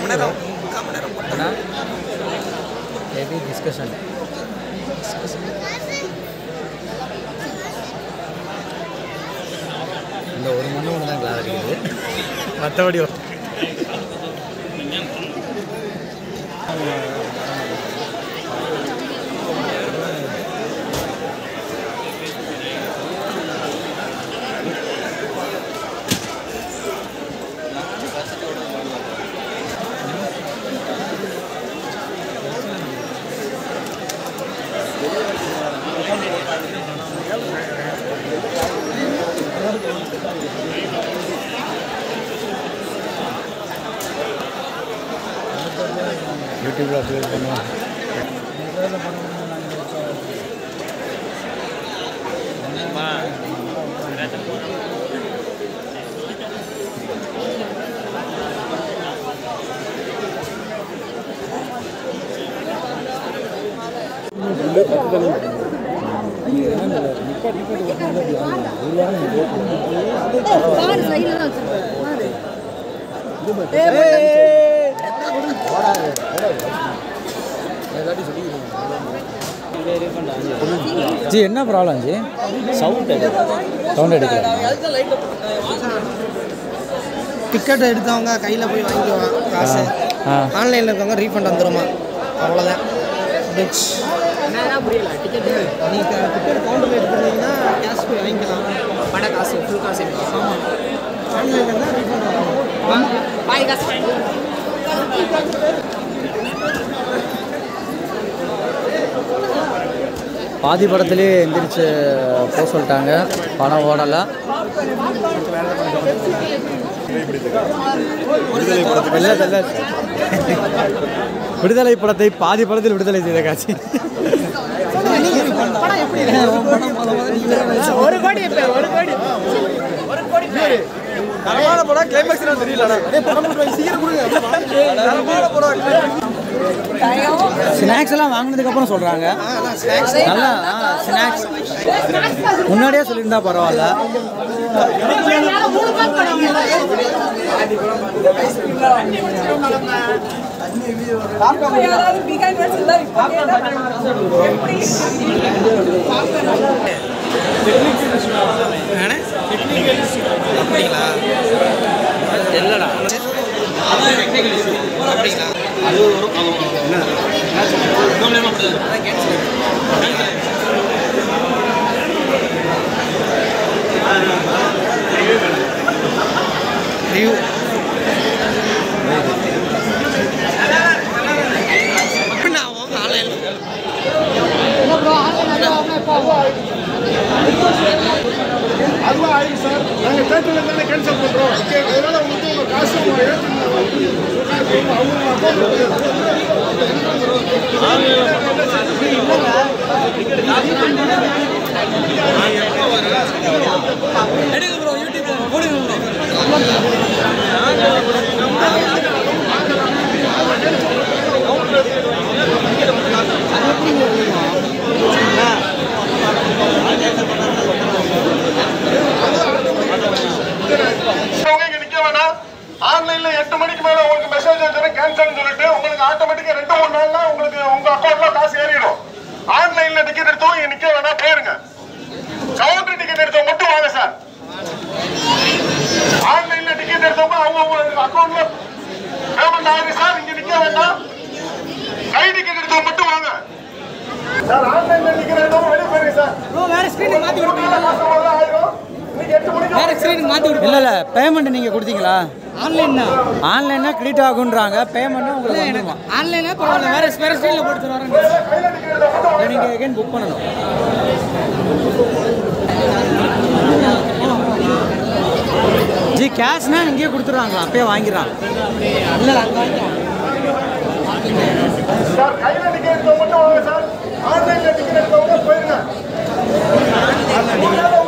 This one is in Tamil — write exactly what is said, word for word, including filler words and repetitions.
ஹெவி டிஸ்கஷன் இந்த ஒரு மணி ஒன்று தான் கிளாஸ் இருக்குது மற்றபடி யூடியூப்ல அப்லோட் பண்ணுவோம். ஜி என்ன ப்ராப்ளம் ஜி? சவுண்ட் சவுண்ட் எடுக்கலாம். டிக்கெட் எடுத்தவங்க கையில் போய் வாங்கிக்குவாங்க காசு, ஆன்லைனில் இருக்கவங்க ரீஃபண்ட் வந்துடுமா, அவ்வளோதான். பெட்ஸ் புரியல. டிக்கெட்டு நீங்கள் டிக்கெட் கவுண்டரில் எடுத்துருந்தீங்கன்னா கேஷ் போய் வாங்கிக்கலாம், பட காசு ஃபுல் காசு. ஆமாம், ஆன்லைனில் தான் ரீஃபண்ட் வரும். பாய் காசு பாதி படத்துலேயே எந்திரிச்சு போக சொல்லிட்டாங்க, படம் ஓடலை. விடுதலை படத்தை பாதி படத்தில் விடுதலை செய்த காட்சி. ஒரு கோடி ஒரு கோடி ஒரு கோடி தரமான படம் கிளைமேக்ஸ் தெரியல. ஸ்நாக்ஸ் எல்லாம் வாங்கினதுக்கப்புறம் சொல்கிறாங்க. நல்லா ஸ்நாக்ஸ் முன்னாடியே சொல்லியிருந்தா பரவாயில்ல. அப்படிங்களா? இல்லைடா, அப்படிங்களா? அது ரிவ்யூ அதுவா ஆயிடுச்சு சார். நாங்கள் தேட்டரில் தானே கேன்சல் பண்ணுறோம். அதனால உங்களுக்கு உங்கள் காசு எடுங்க ப்ரோ, யூடியூப்ல போடுங்க ப்ரோ. ஆன்லைன்ல எட்டு மணிக்கு மேல உங்களுக்கு மெசேஜ் வந்துடும் கேன்சல் சொல்லிட்டு, உங்களுக்கு ஆட்டோமேட்டிக்கா ரெண்டு மூணு நாள்ல உங்களுக்கு உங்க அக்கௌண்ட்ல காசு ஏறிடும். ஆன்லைன்ல டிக்கெட் எடுத்தவங்க நிக்க வேணா, போயிருங்க. கவுண்டர் டிக்கெட் எடுத்தவங்க மட்டும் வாங்க சார். ஆன்லைன்ல டிக்கெட் எடுத்தவங்க அவங்க அக்கௌண்ட்ல பேமெண்ட் ஆகுது சார். இங்க நிக்க வேண்டாம், கை டிக்கெட் எடுத்தவங்க மட்டும் வாங்க சார். ஆன்லைன்ல டிக்கெட் எடுத்தவங்க வெளியே போயிருங்க சார். வேற ஸ்கிரீன் மாத்தி விடுங்க. ஆயிரும் வேற ஸ்கிரீன் மாத்தி விடுங்க. இல்ல இல்ல பேமெண்ட் நீங்க கொடுத்தீங்களா? ஆன்லைன்னா ஆன்லைனா கிரெடிட் ஆகுன்றாங்க. பேமெண்ட் உங்களுக்கு வந்துருமா? ஆன்லைனா பரவாயில்ல, வேற வேற ஸ்கிரீன்ல போட்டு தருவாங்க. நீங்க அகைன் புக் பண்ணணும். ஜி கேஷ்னா இங்கேயே கொடுத்துருவாங்களா? அப்பயே வாங்கிடுறாங்க. இல்ல அங்க வாங்கிக்கலாம் சார். கையில டிக்கெட் எடுத்தவங்க மட்டும் வாங்க சார். ஆன்லைன்ல டிக்கெட் எடுத்தவங்க போயிருங்க.